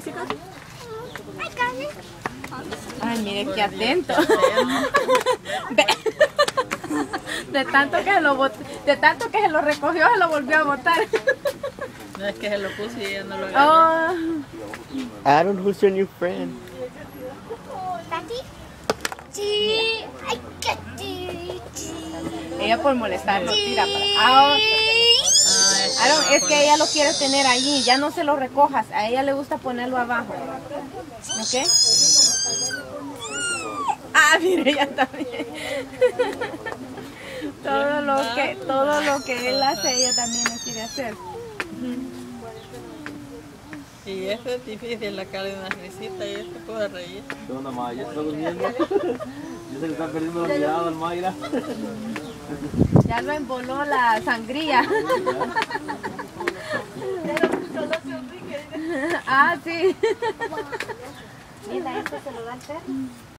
Ay, mire qué atento. Ve. De tanto que se lo recogió, se lo volvió a botar. No es que se lo puso y ella no lo agarró. Aaron, who's your new friend? Ella por molestar lo tira para. Aaron, es que ella lo quiere tener allí, ya no se lo recojas. A ella le gusta ponerlo abajo. ¿Ok? Ah, mire, ella también. Todo lo que él hace, ella también lo quiere hacer. Y eso es difícil, sacarle una risita y eso puede reír. ¿Qué onda, Maya? ¿Ya está durmiendo? Ya se le están perdiendo la mirada al Mayra. Ya lo emboló la sangría. Ah, sí. Mira, esto se lo da al perro.